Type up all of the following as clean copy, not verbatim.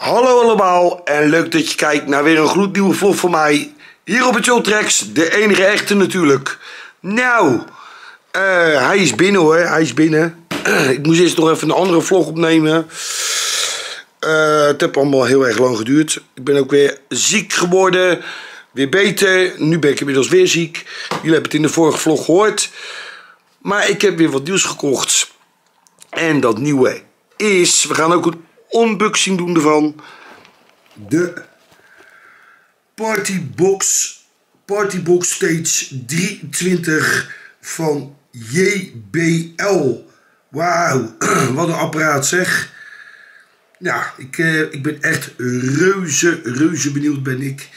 Hallo allemaal en leuk dat je kijkt naar weer een gloednieuwe vlog van mij. Hier op het Joltrax, de enige echte natuurlijk. Nou, hij is binnen hoor, hij is binnen. Ik moest eerst nog even een andere vlog opnemen. Het heeft allemaal heel erg lang geduurd. Ik ben ook weer ziek geworden. Weer beter. Nu ben ik inmiddels weer ziek. Jullie hebben het in de vorige vlog gehoord. Maar ik heb weer wat nieuws gekocht. En dat nieuwe is... We gaan ook een unboxing doen ervan. De Partybox Stage 23 van JBL. Wauw, wat een apparaat zeg. Ja, ik ben echt reuze benieuwd ben ik.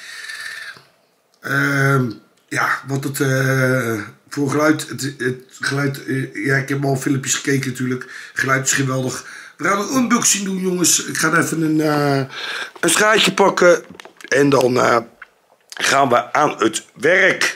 Ja, wat het voor geluid. Het geluid, ja, ik heb al filmpjes gekeken natuurlijk. Het geluid is geweldig. We gaan een unboxing doen jongens. Ik ga even een schaartje pakken. En dan gaan we aan het werk.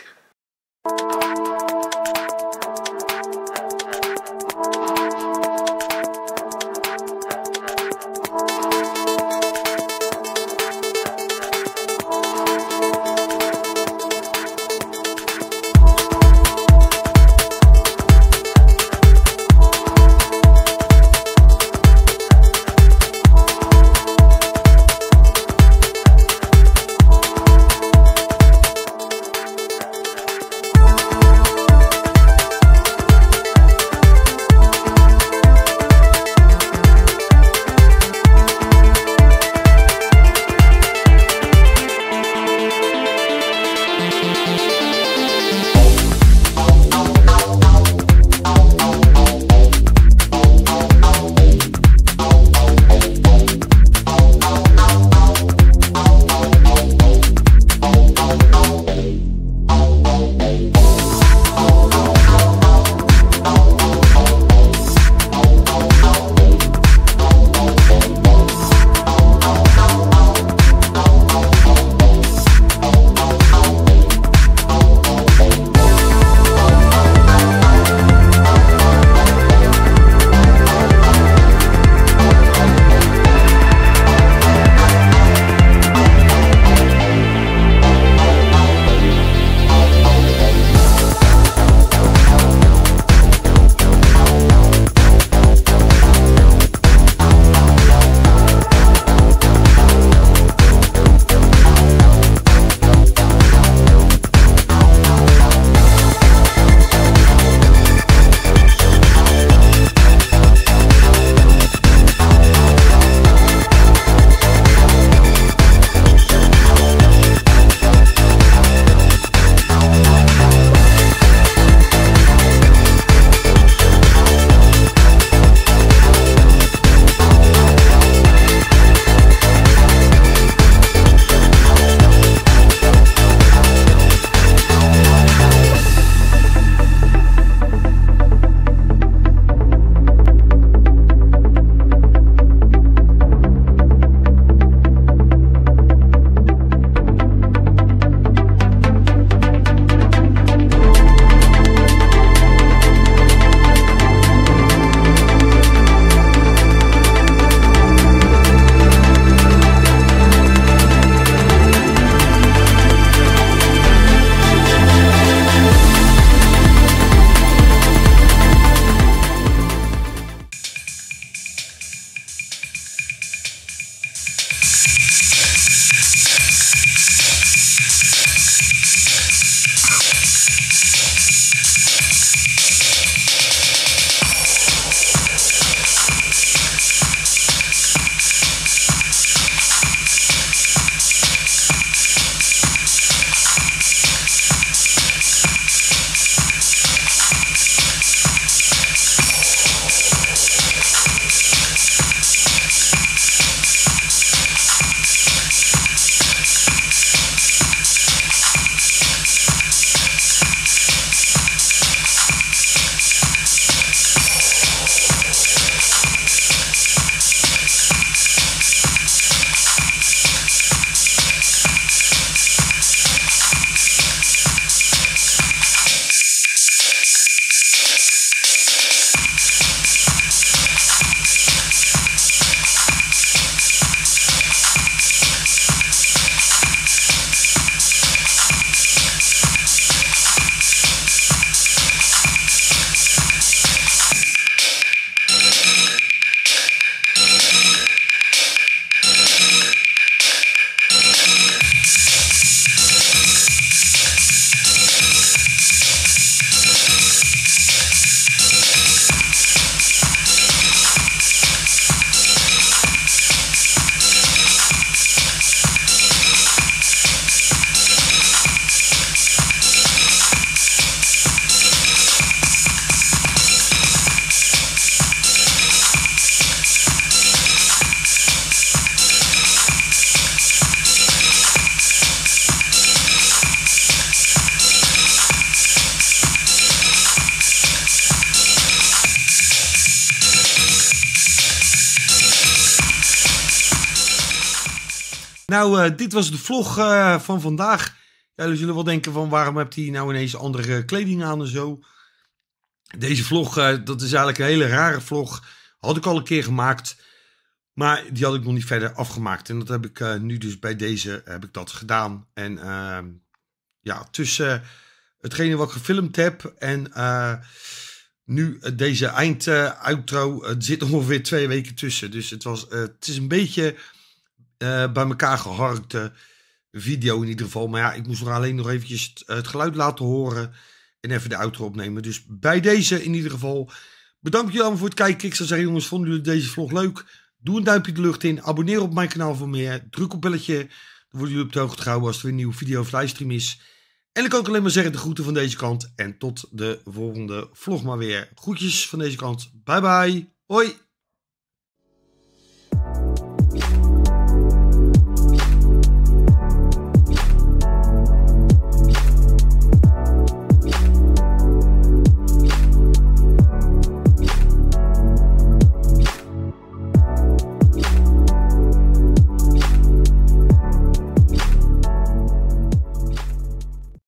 Nou, dit was de vlog van vandaag. Ja, jullie zullen wel denken van waarom hebt hij nou ineens andere kleding aan en zo. Deze vlog, dat is eigenlijk een hele rare vlog. Had ik al een keer gemaakt. Maar die had ik nog niet verder afgemaakt. En dat heb ik nu dus bij deze heb ik dat gedaan. En ja, tussen hetgene wat ik gefilmd heb en nu deze outro, er zit ongeveer 2 weken tussen. Dus het is een beetje bij elkaar geharkte video in ieder geval. Maar ja, ik moest nog alleen nog eventjes het geluid laten horen en even de outro opnemen. Dus bij deze in ieder geval bedankt jullie allemaal voor het kijken. Ik zou zeggen jongens, vonden jullie deze vlog leuk? Doe een duimpje de lucht in. Abonneer op mijn kanaal voor meer. Druk op belletje. Dan worden jullie op de hoogte gehouden als er weer een nieuwe video of livestream is. En dan kan ik alleen maar zeggen de groeten van deze kant. En tot de volgende vlog maar weer. Groetjes van deze kant. Bye bye. Hoi.